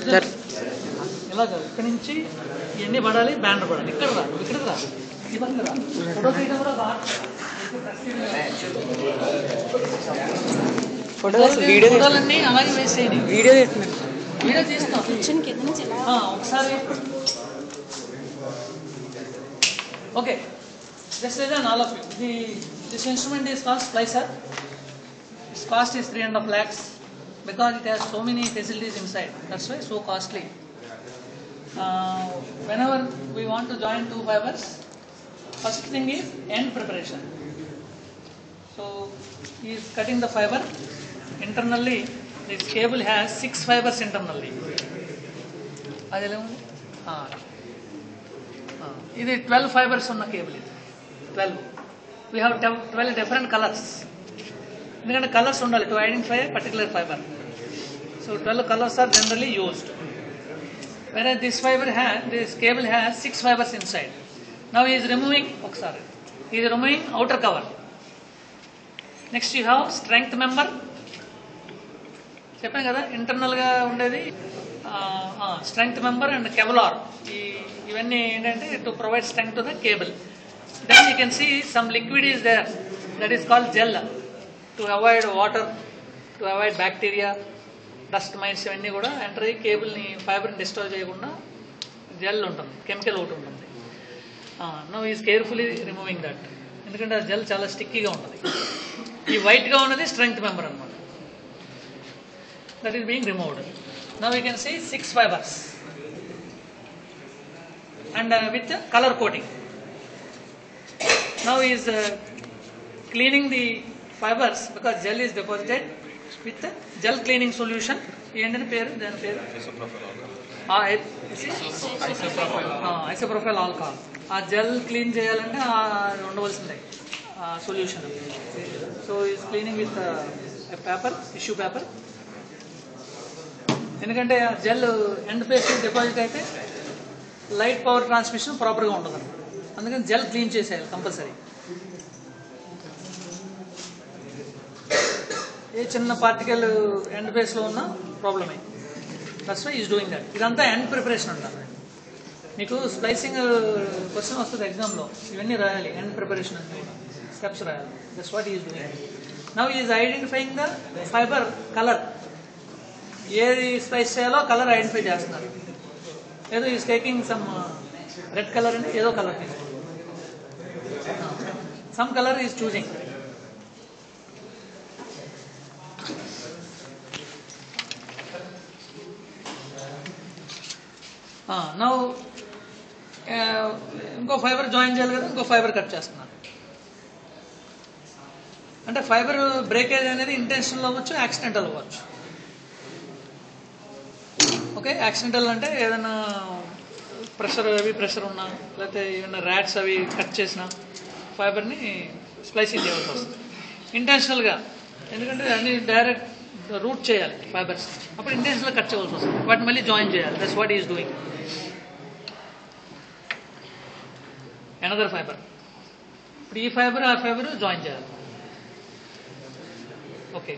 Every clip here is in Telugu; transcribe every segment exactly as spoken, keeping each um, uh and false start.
ఇలాగ ఇక్కడ నుంచి ఇవన్నీ పడాలి, బ్యానర్ పడాలి. ఇక్కడ రా, ఇక్కడికి రా, ఇవన్నీ రా. ఫోటో తీయడం కూడా ఫోటోలన్నీ అలాగే వేసేయండి. వీడియో వీడియో తీస్తాం ఒకసారి. Okay, just listen all of you. The this instrument is called splicer. Its cost is three and a half lakhs because it has so many facilities inside. That's why so costly. Uh, whenever we want to join two fibers, first thing is end preparation. So he is cutting the fiber. Internally, this cable has six fibers internally. Adele ah ఇది ట్వెల్వ్ ఫైబర్స్ ఉన్న కేబుల్. ఇది twelve. We have twelve different colours. ఎందుకంటే కలర్స్ ఉండాలి to identify particular fibre. So twelve colours are generally used. వేరే this fibre has this cable has six fibres inside. Now is removing ఒకసారి is removing outer cover. Next you have strength member. చెప్పాను కదా ఇంటర్నల్గా ఉండేది స్ట్రెంగ్త్ మెంబర్ అండ్ కెవలార్. ఈ ఇవన్నీ ఏంటంటే to provide strength to the cable. Then you can see some liquid is there that is called gel to avoid water, to avoid bacteria, dust mites ఇవన్నీ కూడా ఎంటర్ అయ్యి కేబుల్ని ఫైబర్ని డిస్ట్రాయ్ చేయకుండా జెల్ ఉంటుంది, కెమికల్ ఒకటి ఉంటుంది. Now is carefully removing that. ఎందుకంటే ఆ జెల్ చాలా స్టిక్కీగా ఉంటుంది. ఈ వైట్గా ఉన్నది స్ట్రెంగ్త్ మెంబర్ అనమాట. That is being removed. Now we can see six fibers and uh, with uh, color coating. Now he is uh, cleaning the fibers because gel is deposited with uh, gel cleaning solution. ఏంటని పేరు దాని పేరు ఐసోప్రోపైల్ ఆల్కహాల్. ఆ జెల్ క్లీన్ చేయాలంటే ఉండవలసిందే solution. So is cleaning with paper, tissue paper. ఎందుకంటే జెల్ ఎండ్ ఫేస్ డిపాజిట్ అయితే లైట్ పవర్ ట్రాన్స్మిషన్ ప్రాపర్గా ఉండదు. అందుకని జెల్ క్లీన్ చేసేయాలి కంపల్సరీ. ఏ చిన్న పార్టికల్ ఎండ్ ఫేస్లో ఉన్న ప్రాబ్లమే. That's why is doing that. ఇదంతా ఎండ్ ప్రిపరేషన్ అంటారు. మీకు స్ప్లైసింగ్ క్వశ్చన్ వస్తుంది ఎగ్జామ్లో, ఇవన్నీ రాయాలి. ఎండ్ ప్రిపరేషన్ అన్ని స్టెప్స్ రాయాలి. That's what is doing. Now is identifying the fibre colour. ఏది స్పైస్ చేయాలో కలర్ ఐడెంటిఫై చేస్తున్నారు. ఏదో is taking some red colour అంటే ఏదో కలర్ తీసుకుంటారు. Some colour is choosing. Now ఇంకో ఫైబర్ జాయిన్ చేయాలి కదా, ఇంకో ఫైబర్ కట్ చేస్తున్నారు. అంటే ఫైబర్ బ్రేకేజ్ అనేది ఇంటెన్షనల్ అవ్వచ్చు, యాక్సిడెంటల్ అవ్వచ్చు. ఓకే, యాక్సిడెంటల్ అంటే ఏదైనా ప్రెషర్ అవి ప్రెషర్ ఉన్నా, లేకపోతే ఏమైనా ర్యాట్స్ అవి కట్ చేసిన ఫైబర్ని స్ప్లైసింగ్ చేయవలసి వస్తుంది. ఇంటెన్షనల్గా ఎందుకంటే అన్ని డైరెక్ట్ రూట్ చేయాలి ఫైబర్స్, అప్పుడు ఇంటెన్షనల్గా కట్ చేయవలసి వస్తుంది. వాటిని మళ్ళీ జాయిన్ చేయాలి. That's what is doing. Another fibre. ఇప్పుడు ఈ ఫైబర్ ఆ ఫైబర్ జాయిన్ చేయాలి. ఓకే,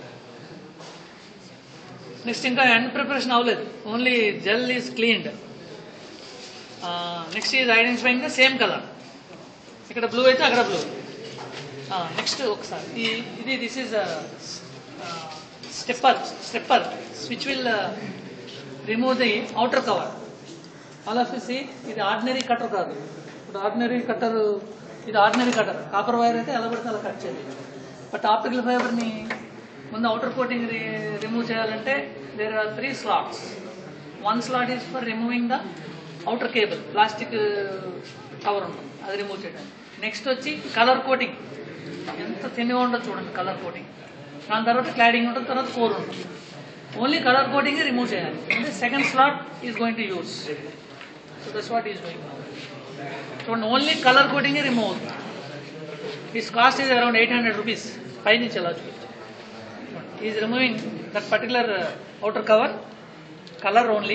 నెక్స్ట్ ఇంకా ఎండ్ ప్రిపరేషన్ అవ్వలేదు, only gel is cleaned. Next is identifying the same colour. ఇక్కడ బ్లూ అయితే అక్కడ బ్లూ. నెక్స్ట్ ఒకసారి ఈ ఇది this is stripper stripper which will remove the outer cover. All of you see, ఇది ఆర్డినరీ కటర్ కాదు. ఇప్పుడు ఆర్డినరీ కట్టర్, ఇది ఆర్డినరీ కటర్. కాపర్ వైర్ అయితే ఎలా పడితే అలా కట్ చేయాలి. బట్ ఆప్టికల్ ఫైబర్ని ముందు అవుటర్ కోటింగ్ రిమూవ్ చేయాలంటే there are three slots. One slot is for removing the outer cable, plastic cover ఉంటుంది, అది రిమూవ్ చేయడానికి. నెక్స్ట్ వచ్చి కలర్ కోటింగ్. ఎంత థిన్గా ఉండదు చూడండి కలర్ కోటింగ్. దాని తర్వాత క్లాడింగ్ ఉంటుంది, తర్వాత కోర్ ఉంటుంది. ఓన్లీ కలర్ కోటింగ్ రిమూవ్ చేయాలి. అంటే second slot is going to use. So that's what is doing. చూడండి, ఓన్లీ కలర్ కోటింగ్ రిమూవ్ అవుతుంది. This cost is around eight hundred rupees. పై నుంచి ఎలా చూపించారు. He is removing that particular uh, outer cover, color only.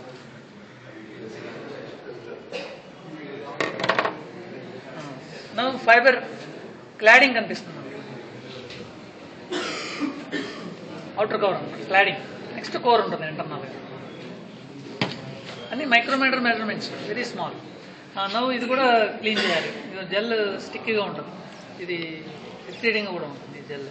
Now fiber cladding కనిపిస్తుంది. outer cover cladding. Next core ఉంటుంది internal. అని micrometre measurements, very small. Now ఇది కూడా క్లీన్ చేయాలి. జెల్ స్టిక్కీగా ఉంటుంది, ఇది ఇరిటేటింగ్గా కూడా ఉంటుంది ఈ gel.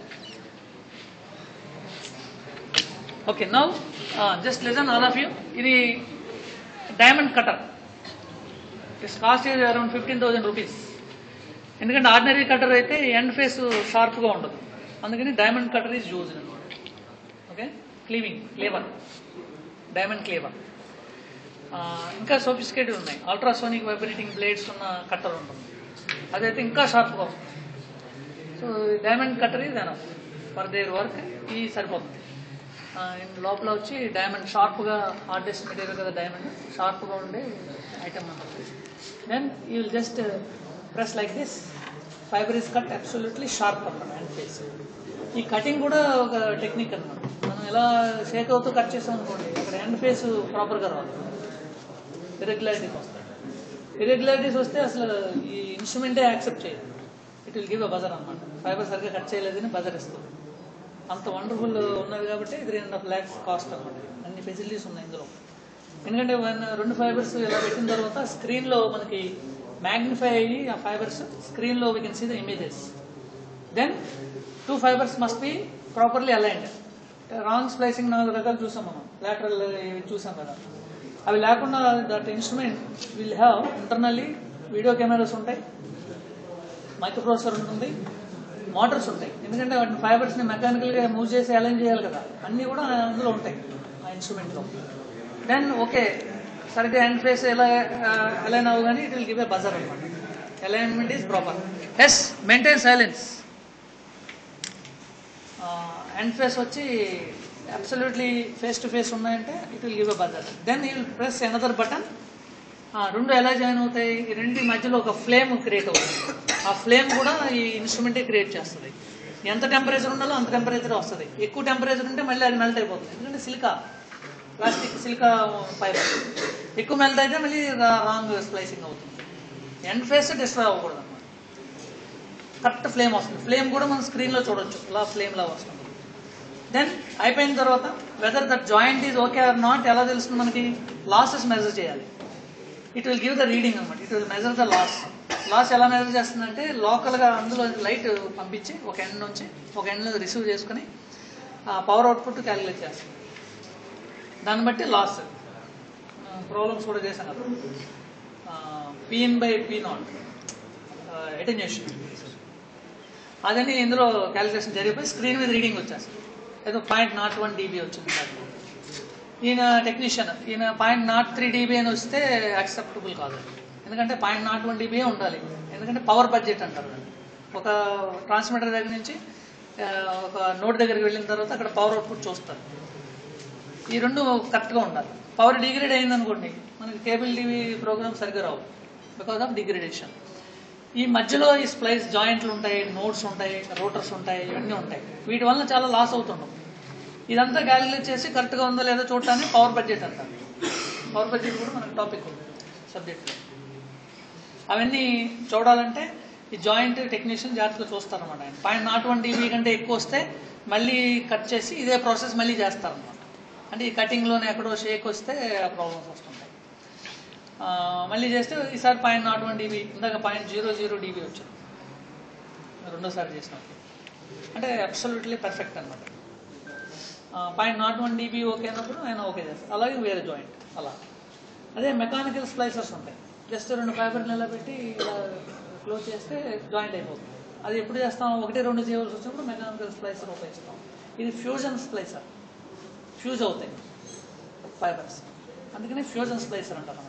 Okay, now just listen all of you. ఇది diamond cutter. Its cost is around fifteen thousand rupees. ఎందుకంటే ఆర్డినరీ కటర్ అయితే ఎండ్ ఫేస్ షార్ప్గా ఉండదు, అందుకని డైమండ్ కటర్ ఈజ్ యూజ్ అనమాట. Okay, cleaving cleaver, diamond cleaver. ఇంకా సోఫిస్టికేటెడ్ ఉన్నాయి, అల్ట్రాసోనిక్ వైబ్రేటింగ్ బ్లేడ్స్ ఉన్న కట్టర్ ఉంటుంది, అదైతే ఇంకా షార్ప్గా వస్తుంది. సో డైమండ్ కట్టర్ ఇది ఎనఫ్ ఫర్ దేర్ వర్క్, ఈ సరిపోతుంది. లోపల వచ్చి డైమండ్ షార్ప్గా, హార్డెస్ట్ మెటీరియల్ కదా డైమండ్, షార్ప్గా ఉండే ఐటమ్ ఉంటుంది. Then you will just press like this, fibre is cut absolutely sharp అన్నమాట హ్యాండ్ ఫేస్. ఈ కటింగ్ కూడా ఒక టెక్నిక్ అనమాట. మనం ఎలా షేక్ అవుతూ కట్ చేసాం అనుకోండి, అక్కడ హ్యాండ్ ఫేస్ ప్రాపర్గా రావాలి, ఇర్రెగ్యులారిటీస్ వస్తాయి. ఇర్రెగ్యులారిటీస్ వస్తే అసలు ఈ ఇన్స్ట్రుమెంటే యాక్సెప్ట్ చేయదు, it will give a buzzer అనమాట. ఫైబర్ సరిగ్గా కట్ చేయలేదని బజర్ ఇస్తుంది. అంత వండర్ఫుల్ ఉన్నది కాబట్టి three and half lakhs cost అనమాట. అన్ని ఫెసిలిటీస్ ఉన్నాయి ఇందులో. ఎందుకంటే వన్ రెండు ఫైబర్స్ ఇలా పెట్టిన తర్వాత స్క్రీన్లో మనకి మ్యాగ్నిఫై అయ్యి ఆ ఫైబర్స్ స్క్రీన్లో we can see the images. Then two fibres must be properly aligned. Wrong splicing నాలుగు రకాలు చూసాం మనం, లాటరల్ చూసాం కదా. అవి లేకుండా that instrument will have internally video cameras ఉంటాయి, మైక్రో ప్రాసెసర్ ఉంటుంది, మోటార్స్ ఉంటాయి. ఎందుకంటే వాటిని ఫైబర్స్ని మెకానికల్గా మూవ్ చేసి అలైన్ చేయాలి కదా, అన్నీ కూడా అందులో ఉంటాయి ఆ ఇన్స్ట్రుమెంట్లో. దెన్ ఓకే, సరిగ్గా హ్యాండ్ ఫేస్ ఎలా అలైన్ అవ్వు కానీ it will give a buzzer అనమాట. Alignment is proper. Yes, maintain silence. End face వచ్చి అబ్సల్యూట్లీ ఫేస్ టు ఫేస్ ఉన్నాయంటే it will give a buzzer. Then you will press another button. రెండు ఎలా జాయిన్ అవుతాయి, ఈ రెండు మధ్యలో ఒక ఫ్లేమ్ క్రియేట్ అవుతుంది. ఆ ఫ్లేమ్ కూడా ఈ ఇన్స్ట్రుమెంటే క్రియేట్ చేస్తుంది. ఎంత టెంపరేచర్ ఉండాలో అంత టెంపరేచర్ వస్తుంది. ఎక్కువ టెంపరేచర్ ఉంటే మళ్ళీ అది మెల్ట్ అయిపోతుంది, ఎందుకంటే సిలికా, ప్లాస్టిక్ సిలికా ఫైబర్. ఎక్కువ మెల్ట్ అయితే మళ్ళీ రాంగ్ స్ప్లైసింగ్ అవుతుంది. ఎండ్ ఫేస్ డిస్ట్రాయ్ అవ్వకూడదు అన్నమాట. కరెక్ట్ ఫ్లేమ్ వస్తుంది. ఫ్లేమ్ కూడా మనం స్క్రీన్లో చూడొచ్చు, ఇలా ఫ్లేమ్ లా వస్తుంది. దెన్ అయిపోయిన తర్వాత whether that joint is okay or not ఎలా తెలుస్తుంది మనకి, లాసెస్ మెజర్ చేయాలి. It will give the reading అనమాట. It will measure the loss. Loss ఎలా మెజర్ చేస్తుందంటే లోకల్గా అందులో లైట్ పంపించి ఒక ఎండ్ నుంచి ఒక ఎండ్లో రిసీవ్ చేసుకుని పవర్ అవుట్పుట్ క్యాలిక్యులేట్ చేస్తుంది. దాన్ని బట్టి లాస్. ప్రాబ్లమ్స్ కూడా చేశాను కదా, PN by P naught attenuation, అదని ఇందులో క్యాలిక్యులేషన్ జరిగిపోయి స్క్రీన్ మీద రీడింగ్ వచ్చేస్తుంది. ఏదో పాయింట్ నాట్ వన్ డీబీ వచ్చింది. ఈయన టెక్నీషియన్, ఈయన పాయింట్ నాట్ త్రీ డీబీ అని వస్తే యాక్సెప్టబుల్ కాదు, ఎందుకంటే పాయింట్ నాట్ వన్ డీబీ ఉండాలి. ఎందుకంటే పవర్ బడ్జెట్ అంటారు. ఒక ట్రాన్స్మిటర్ దగ్గర నుంచి ఒక నోడ్ దగ్గరికి వెళ్ళిన తర్వాత అక్కడ పవర్ అవుట్పుట్ చూస్తారు. ఈ రెండు కరెక్ట్గా ఉండాలి. పవర్ డిగ్రేడ్ అయిందనుకోండి, మనకి కేబుల్ టీవీ ప్రోగ్రామ్ సరిగ్గా రావు, బికాస్ ఆఫ్ డిగ్రేడేషన్. ఈ మధ్యలో ఈ స్ప్లైస్ జాయింట్లు ఉంటాయి, నోడ్స్ ఉంటాయి, రోటర్స్ ఉంటాయి, ఇవన్నీ ఉంటాయి. వీటి వల్ల చాలా లాస్ అవుతుండవు. ఇదంతా క్యాలిక్యులేట్ చేసి కరెక్ట్గా ఉందో లేదో చూడటానికి పవర్ బడ్జెట్ అంటారు. పవర్ బడ్జెట్ కూడా మనకి టాపిక్ ఉంది సబ్జెక్ట్లో. అవన్నీ చూడాలంటే ఈ జాయింట్ టెక్నీషియన్ జాగ్రత్తగా చూస్తారన్నమాట. ఆయన పాయింట్ నాట్ వన్ డీబీ కంటే ఎక్కువ వస్తే మళ్ళీ కట్ చేసి ఇదే ప్రాసెస్ మళ్ళీ చేస్తారన్నమాట. అంటే ఈ కటింగ్లోనే ఎక్కడో షేక్ వస్తే ప్రాబ్లమ్స్ వస్తుంటాయి. మళ్ళీ చేస్తే ఈసారి పాయింట్ నాట్ వన్ డీబీ, ఇందాక పాయింట్ జీరో జీరో డీబీ వచ్చింది రెండోసారి చేసినప్పుడు. అంటే అబ్సల్యూట్లీ పర్ఫెక్ట్ అనమాట. Point naught one dB okay అన్నప్పుడు ఆయన ఓకే చేస్తారు. అలాగే వేరే జాయింట్ అలా. అదే మెకానికల్ స్ప్లైసర్స్ ఉంటాయి, జస్ట్ రెండు ఫైబర్ని ఎలా పెట్టి ఇలా క్లోజ్ చేస్తే జాయింట్ అయిపోతుంది. అది ఎప్పుడు చేస్తాం, ఒకటి రెండు చేయవలసి వచ్చినప్పుడు మెకానికల్ స్ప్లైసర్ ఉపయోగిస్తాం. ఇది ఫ్యూజన్ స్ప్లైసర్, ఫ్యూజ్ అవుతాయి ఫైబర్స్, అందుకని ఫ్యూజన్ స్ప్లైసర్ అంటారు.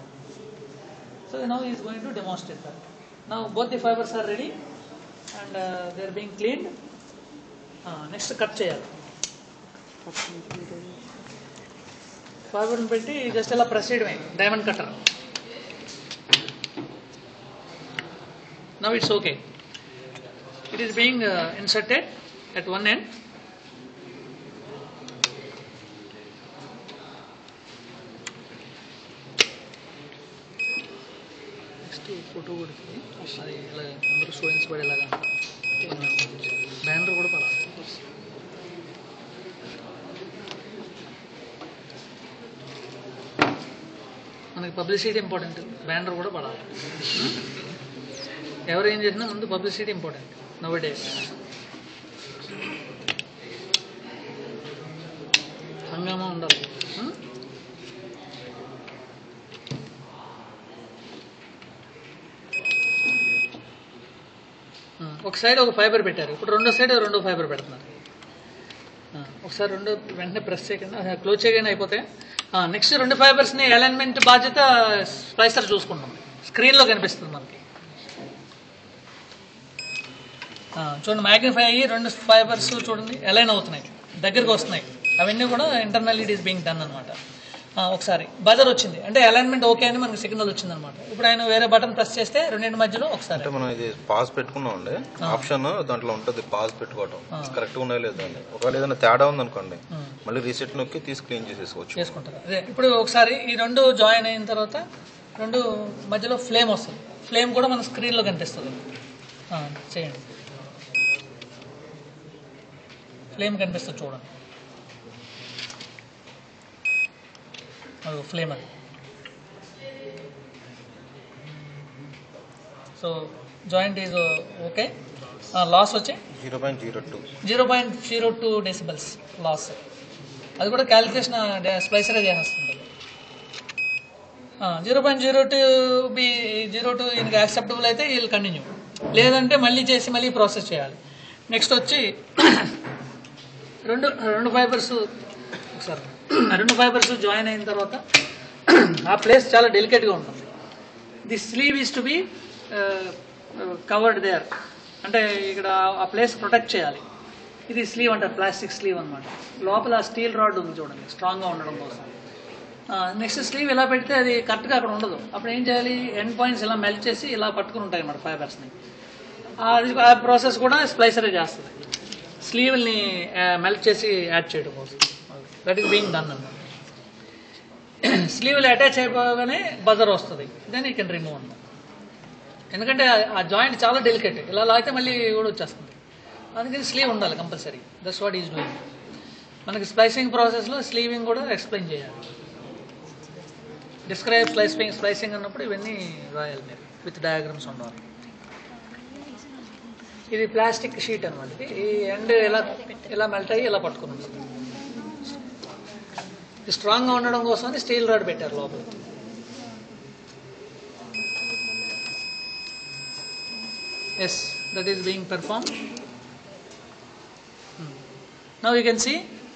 So now is going to demonstrate that. Now both the fibres are ready and they are being cleaned. Next cut చేయాలి. ఫైబర్ని పెట్టి జస్ట్ ఇలా ప్రెస్ చేయడమే, diamond cutter. Now it's okay. It is being uh, inserted at one end. Next photo కొడుతుంది, అది ఇలా అందరూ స్టూడెంట్స్ పడేలాగా బ్యానర్ కూడా పడాలి. మనకి పబ్లిసిటీ ఇంపార్టెంట్, బ్యానర్ కూడా పడాలి. ఎవరు ఏం చేసినా ముందు పబ్లిసిటీ ఇంపార్టెంట్ నవ్ డేస్. హంగామా ఉండాలి. ఒక సైడ్ ఒక ఫైబర్ పెట్టారు, ఇప్పుడు రెండో సైడ్ రెండో ఫైబర్ పెడుతున్నారు. ఒకసారి రెండు వెంటనే ప్రెస్ చేయకుండా క్లోజ్ చేయగానే అయిపోతే నెక్స్ట్ రెండు ఫైబర్స్ని అలైన్మెంట్ బాధ్యత స్ప్లైసర్ చూసుకుంటాం. స్క్రీన్లో కనిపిస్తుంది మనకి. చూడండి మ్యాగ్నిఫై అయ్యి రెండు ఫైబర్స్ చూడండి అలైన్ అవుతున్నాయి, దగ్గరికి వస్తున్నాయి. అవన్నీ కూడా internal it is being done అనమాట. ఒకసారి బజర్ వచ్చింది అంటే అలైన్మెంట్ ఓకే అని మనకి సిగ్నల్ వచ్చింది అనమాట. ఇప్పుడు ఆయన వేరే బటన్ ప్రెస్ చేస్తే రెండింటి మధ్యలో ఒకసారి మనం ఇది పాజ్ పెట్టుకున్నాం అండి, ఆప్షన్ దాంట్లో ఉంటుంది పాజ్ పెట్టుకోవడం, కరెక్ట్ గా ఉన్నాయో లేదో అండి. ఒకవేళ ఏదైనా తేడా ఉందనుకోండి మళ్ళీ రీసెట్ నొక్కి తీసి క్లీన్ చేసేసుకోవచ్చు చేసుకుంటారు. అదే ఇప్పుడు ఒకసారి ఈ రెండు జాయిన్ అయిన తర్వాత రెండు మధ్యలో ఫ్లేమ్ వస్తుంది. ఫ్లేమ్ కూడా మన స్క్రీన్లో కనిపిస్తుంది. చేయండి, ఫ్లేమ్ కనిపిస్తుంది చూడండి. ఫ్లేమ్ అది. So joint is okay. Loss వచ్చి zero point zero two zero point zero two decibels loss. అది కూడా క్యాలిక్యులేషన్ స్ప్లైసరే చేస్తుంది. Zero point zero two B zero two ఈయనకి యాక్సెప్టబుల్ అయితే వీళ్ళు కంటిన్యూ, లేదంటే మళ్ళీ చేసి మళ్ళీ ప్రాసెస్ చేయాలి. నెక్స్ట్ వచ్చి రెండు రెండు ఫైబర్స్ ఒకసారి రెండు ఫైబర్స్ జాయిన్ అయిన తర్వాత ఆ ప్లేస్ చాలా డెలికేట్గా ఉంటుంది. The sleeve is to be covered there, అంటే ఇక్కడ ఆ ప్లేస్ ప్రొటెక్ట్ చేయాలి. ఇది స్లీవ్ అంటారు, ప్లాస్టిక్ స్లీవ్ అనమాట. లోపల స్టీల్ రాడ్ ఉంది చూడండి స్ట్రాంగ్గా ఉండడం కోసం. నెక్స్ట్ స్లీవ్ ఇలా పెడితే అది కరెక్ట్గా అక్కడ ఉండదు. అప్పుడు ఏం చేయాలి, ఎండ్ పాయింట్స్ ఇలా మెల్ట్ చేసి ఇలా పట్టుకుని ఉంటాయి అన్నమాట ఫైబర్స్ని. అది ఆ ప్రాసెస్ కూడా స్ప్లైసరే చేస్తుంది, స్లీవ్ని మెల్ట్ చేసి యాడ్ చేయడం కోసం. దట్ ఈస్ బీయింగ్ డన్ అన్నమాట. స్లీవ్లు అటాచ్ అయిపోగానే బజర్ వస్తుంది, దెన్ యూ కెన్ రిమూవ్ అన్నమాట. ఎందుకంటే ఆ జాయింట్ చాలా డెలికేట్, ఇలా లాగితే మళ్ళీ కూడా వచ్చేస్తుంది. అందుకని స్లీవ్ ఉండాలి compulsory. That's what is doing. మనకి స్ప్లైసింగ్ ప్రాసెస్లో స్లీవింగ్ కూడా ఎక్స్ప్లెయిన్ చేయాలి. డిస్క్రైబ్ స్లైసింగ్ స్ప్లైసింగ్ అన్నప్పుడు ఇవన్నీ రాయాలి మీరు, విత్ డయాగ్రామ్స్ ఉండాలి. ఇది ప్లాస్టిక్ షీట్ అనమాట. ఈ ఎండ్ ఇలా ఇలా మెల్ట్ అయ్యి ఇలా పట్టుకుని ఉంటుంది. స్ట్రాంగ్గా ఉండడం కోసం స్టీల్ రాడ్ పెట్టారు లోపల. Yes, that is being perform. Now you can see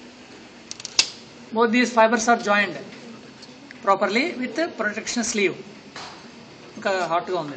both these fibers are joined properly with the protection sleeve. ఇంకా హాట్గా ఉంది.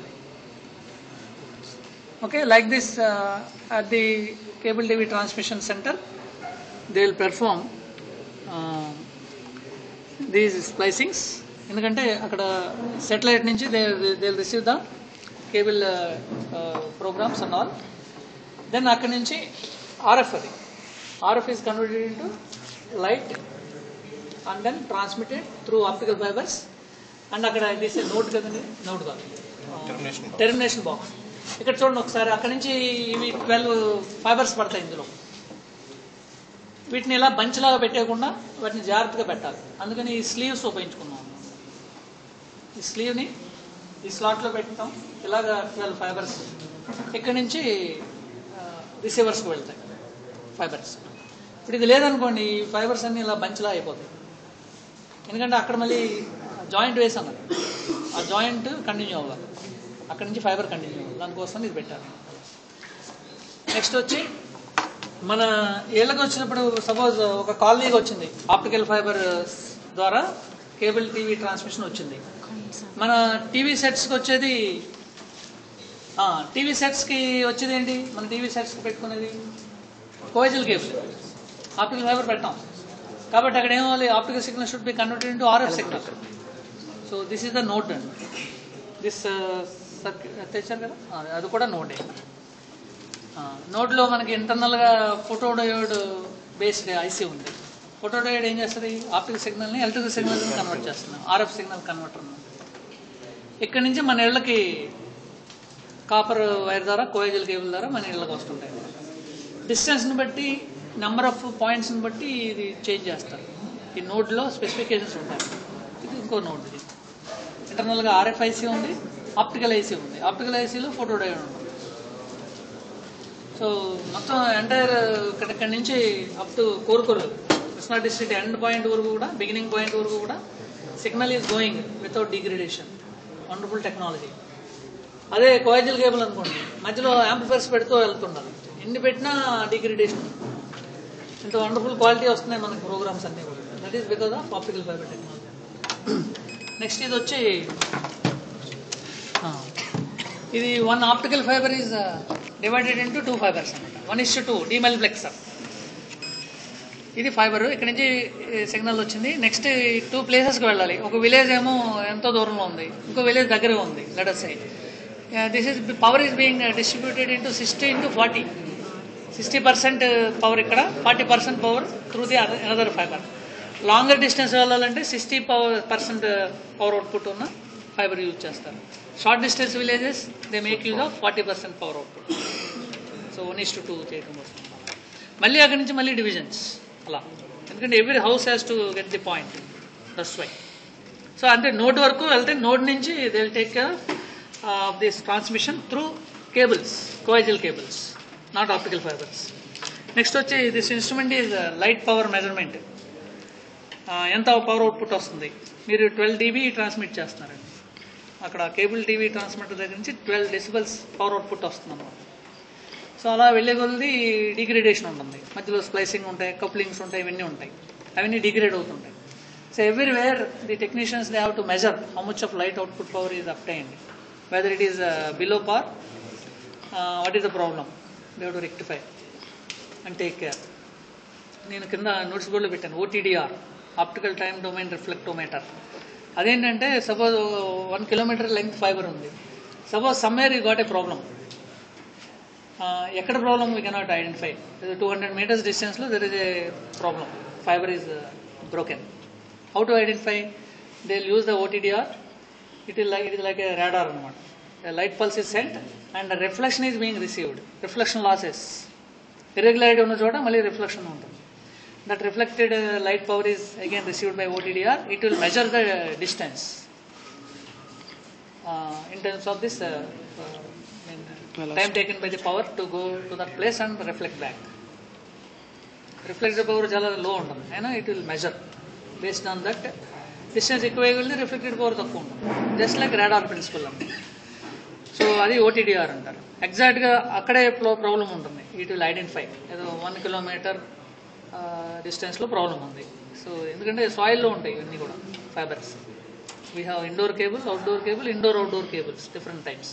Okay, like this uh, at the cable T V transmission center they will perform uh, these splicings. ఎందుకంటే అక్కడ సెటిలైట్ నుంచి they they will receive the cable programmes and all. Then అక్కడి నుంచి ఆర్ఎఫ్, అది RF is converted into light and then transmitted through optical fibers. And అక్కడ దిస్ నోట్ కదండి, నోట్ కాదు, టెర్మినేషన్ బాక్స్. ఇక్కడ చూడండి ఒకసారి, అక్కడ నుంచి ఇవి ట్వెల్వ్ ఫైబర్స్ పడతాయి ఇందులో. వీటిని ఇలా బంచ్లాగా పెట్టేయకుండా వాటిని జాగ్రత్తగా పెట్టాలి. అందుకని ఈ స్లీవ్స్ ఉపయోగించుకున్నాం. ఈ స్లీవ్ని ఈ స్లాట్లో పెడతాం, ఇలాగ ట్వెల్వ్ ఫైబర్స్ ఇక్కడి నుంచి రిసీవర్స్కి వెళ్తాయి ఫైబర్స్. ఇప్పుడు ఇది లేదనుకోండి, ఈ ఫైబర్స్ అన్నీ ఇలా బంచ్లా అయిపోతాయి. ఎందుకంటే అక్కడ మళ్ళీ జాయింట్ వేసాం కదా, ఆ జాయింట్ కంటిన్యూ అవ్వాలి, అక్కడి నుంచి ఫైబర్ కంటిన్యూ అవ్వాలి, దానికోసం ఇది పెట్టాలి. నెక్స్ట్ వచ్చి మన ఇళ్ళకి వచ్చినప్పుడు సపోజ్ ఒక కాలనీకి వచ్చింది, ఆప్టికల్ ఫైబర్ ద్వారా కేబుల్ టీవీ ట్రాన్స్మిషన్ వచ్చింది. మన టీవీ సెట్స్కి వచ్చేది, టీవీ సెట్స్కి వచ్చేది ఏంటి, మన టీవీ సెట్స్కి పెట్టుకునేది కోయాక్సియల్ కేబుల్, ఆప్టికల్ ఫైబర్ పెట్టాం. కాబట్టి అక్కడ ఏమవ్వాలి, optical signal should be converted into RF signal. So this is the node అండి. దిస్ తెచ్చారు కదా, అది కూడా నోడే. నోడ్లో మనకి ఇంటర్నల్గా ఫోటోడయోడ్ బేస్డ్ ఐసీ ఉంది. ఫోటోడయోడ్ ఏం చేస్తుంది, ఆప్టికల్ సిగ్నల్ని ఎలక్ట్రికల్ సిగ్నల్ని కన్వర్ట్ చేస్తుంది, ఆర్ఎఫ్ సిగ్నల్ కన్వర్టర్. ఇక్కడి నుంచి మన ఇళ్ళకి కాపర్ వైర్ ద్వారా, కోయాక్సియల్ కేబుల్ ద్వారా మన ఇళ్ళకి వస్తుంటాయి. డిస్టెన్స్ని బట్టి, నెంబర్ ఆఫ్ పాయింట్స్ని బట్టి ఇది చేంజ్ చేస్తారు. ఈ నోడ్లో స్పెసిఫికేషన్స్ ఉంటాయి. ఇది ఇంకో నోడ్. ఇది ఇంటర్నల్గా ఆర్ఎఫ్ఐసి ఉంది, ఆప్టికల్ ఐసీ ఉంది. ఆప్టికల్ ఐసీలో ఫోటో డయోడ్ ఉంటుంది. సో మొత్తం ఎంటైర్ ఇక్కడ నుంచి అప్ టు కోరుకోరు కృష్ణా డిస్ట్రిక్ట్ ఎండ్ పాయింట్ వరకు కూడా, బిగినింగ్ పాయింట్ వరకు కూడా signal is going without degradation. Wonderful technology. అదే కోయాజిల్ కేబుల్ అనుకోండి, మధ్యలో యాంప్లిఫైర్స్ పెడుతూ వెళ్తుండాలి, ఎన్ని పెట్టినా డిగ్రేడేషన్. ఇంత వండర్ఫుల్ క్వాలిటీ వస్తున్నాయి మనకి ప్రోగ్రామ్స్ అన్నీ కూడా. That is because of optical fibre technology. Next ఇది వచ్చి ఇది one optical fibre is divided into two fibres అనమాట. One is to demultiplexer. ఇది ఫైబర్. ఇక్కడ నుంచి సిగ్నల్ వచ్చింది. నెక్స్ట్ టూ ప్లేసెస్కి వెళ్ళాలి. ఒక విలేజ్ ఏమో ఎంతో దూరంలో ఉంది, ఇంకో విలేజ్ దగ్గరే ఉంది. Let us say this is power is being distributed into sixty into forty. Sixty percent power ఇక్కడ, forty percent power through the another fibre. Longer distance వెళ్ళాలంటే sixty power percent power output ఉన్న ఫైబర్ యూజ్ చేస్తారు. Short distance villages they make use of forty percent power output. So one is to two చేయడం కోసం. మళ్ళీ అక్కడి నుంచి మళ్ళీ డివిజన్స్ అలా, ఎందుకంటే every house has to get the point. That's why. So అంటే నోడ్ వరకు వెళ్తే నోడ్ నుంచి they will take care of this transmission through cables, coaxial cables, not optical fibres. Next వచ్చి this instrument is light power measurement. ఎంత పవర్ అవుట్పుట్ వస్తుంది. మీరు ట్వెల్వ్ డీబీ ట్రాన్స్మిట్ చేస్తున్నారండి. అక్కడ కేబుల్ టీవీ ట్రాన్స్మిటర్ దగ్గర నుంచి ట్వెల్వ్ డెసిబల్స్ పవర్ అవుట్పుట్ వస్తుంది అన్నమాట. సో అలా వెళ్ళే కొద్ది డిగ్రేడేషన్ ఉంటుంది. మధ్యలో స్ప్లైసింగ్ ఉంటాయి, కప్లింగ్స్ ఉంటాయి, ఇవన్నీ ఉంటాయి. అవన్నీ డిగ్రేడ్ అవుతుంటాయి. So everywhere the technicians they have to measure how much of light output power is obtained, whether it is below par, what is the problem, they have to rectify and take care. నేను కింద నోట్స్ బోర్డులో పెట్టాను OTDR, optical time domain reflectometer. అదేంటంటే suppose one kilometre length fibre ఉంది. Suppose somewhere you got a problem. ఎక్కడ problem we cannot identify. Two hundred metres డిస్టెన్స్లో there is a problem, fibre is broken. How to identify? They will use the OTDR. It is like it is like a radar అనమాట. Light pulse is sent and reflection is being received. Reflection losses, irregularity ఉన్న చోట మళ్ళీ రిఫ్లెక్షన్ ఉంటుంది. That reflected uh, light power is again received by O T D R. It will measure the uh, distance uh, in terms of this uh, uh, time taken by the power to go to that place and reflect back. Reflected power chala low ఉంటుంది, అయినా it will measure based on that distance ఎక్కువ అయ్యి reflected power తక్కువ ఉంటుంది. జస్ట్ లైక్ రాడార్ ప్రిన్సిపల్ అండి. సో అది O T D R అంటారు. ఎగ్జాక్ట్గా అక్కడే ప్రాబ్లం ఉంటుంది. ఇట్ విల్ ఐడెంటిఫై ఏదో వన్ కిలోమీటర్ డిస్టెన్స్లో ప్రాబ్లం ఉంది. సో ఎందుకంటే సాయిల్లో ఉంటాయి ఇవన్నీ కూడా fibres. We have indoor cable, outdoor cable, indoor outdoor cables, different types.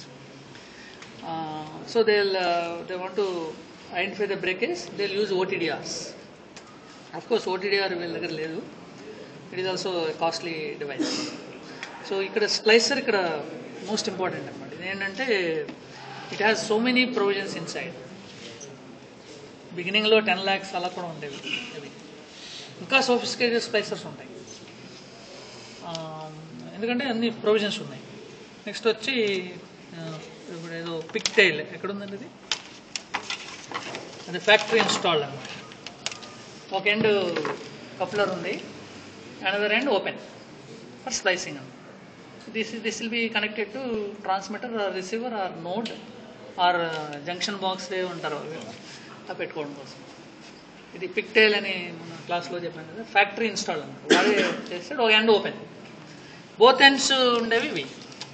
So they they want to identify the breakage, they use OTDRs. Of course OTDR వీళ్ళ దగ్గర లేదు. It is also costly device. So ఇక్కడ స్ప్లైసర్ ఇక్కడ మోస్ట్ ఇంపార్టెంట్ అనమాట. ఇదేంటంటే it has so many provisions inside. బిగినింగ్లో టెన్ ల్యాక్స్ అలా కూడా ఉండేవి. అవి ఇంకా సోఫిస్టికేటెడ్ స్ప్లైసర్స్ ఉంటాయి, ఎందుకంటే అన్ని ప్రొవిజన్స్ ఉన్నాయి. నెక్స్ట్ వచ్చి ఇప్పుడు ఏదో పిక్ టైల్ ఎక్కడుందండి, ఇది అది ఫ్యాక్టరీ ఇన్స్టాల్డ్ అనమాట. ఒక ఎండ్ కప్లర్ ఉంది, another end open for splicing అనమాట. This this will be connected to transmitter or receiver or node or junction box ఏ ఉంటారు అవి పెట్టుకోవడం కోసం. ఇది పిక్ టైల్ అని మన క్లాస్లో చెప్పాను కదా, ఫ్యాక్టరీ ఇన్స్టాల్ అనమాట. వాడే చేస్తాడు. ఒక ఎండ్ ఓపెన్, బోత్ ఎండ్స్ ఉండేవి ఇవి.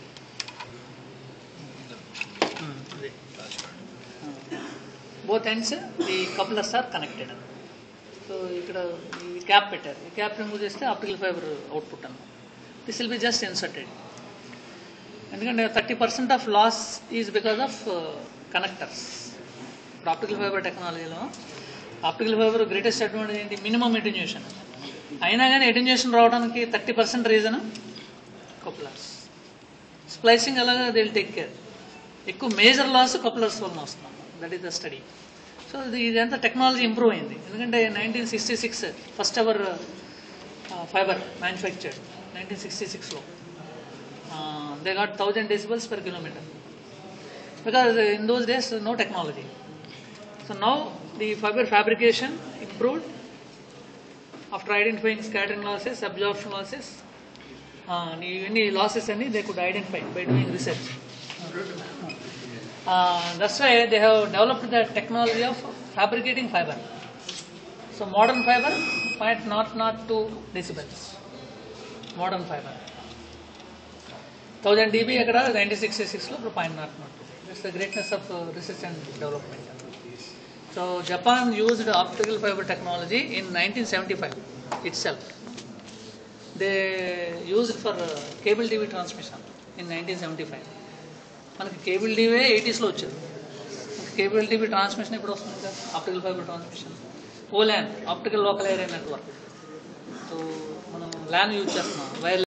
Both ends the couplers are connected. So ఇక్కడ ఈ క్యాప్ పెట్టారు. ఈ క్యాప్ రిమూవ్ చేస్తే ఆప్టికల్ ఫైబర్ అవుట్పుట్ అన్నమాట. This will be just inserted. ఎందుకంటే thirty percent of loss is because of connectors. ఇప్పుడు ఆప్టికల్ ఫైబర్ టెక్నాలజీలో ఆప్టికల్ ఫైబర్ గ్రేటెస్ట్ అడ్వాంటేజ్ ఏంటి? Minimum attenuation. అయినా కానీ అటెన్యూషన్ రావడానికి thirty percent reason couplers. Splicing అలాగా దే విల్ టేక్ కేర్. ఎక్కువ మేజర్ లాస్ కపులర్స్ వలన వస్తున్నాం. That is the study. So ఇదంతా టెక్నాలజీ ఇంప్రూవ్ అయింది. ఎందుకంటే nineteen sixty six first our fibre manufactured. Nineteen sixty సిక్స్లో they got thousand decibels per kilometre, because in those days no technology. So now the fiber fabrication improved after identifying scattering losses, absorption losses, ఇవన్నీ లాసెస్ అని they could identify by doing research. That's why they have developed the technology of fabricating fibre. So modern fibre point not not two decibels modern fibre. Thousand dB అక్కడ నైన్టీన్ సిక్స్టీ సిక్స్లో ఇప్పుడు point not not. It's the greatness of research and development. So Japan used optical fibre technology in nineteen seventy five itself. They used for uh, cable T V transmission in nineteen seventy-five. మనకి కేబుల్ టీవీ ఎయిటీస్లో వచ్చింది. కేబుల్ టీవీ ట్రాన్స్మిషన్ ఇప్పుడు వస్తుంది కదా, optical fibre transmission. Oh LAN optical local area network. So మనం ల్యాన్ యూజ్ చేస్తున్నాం, వైర్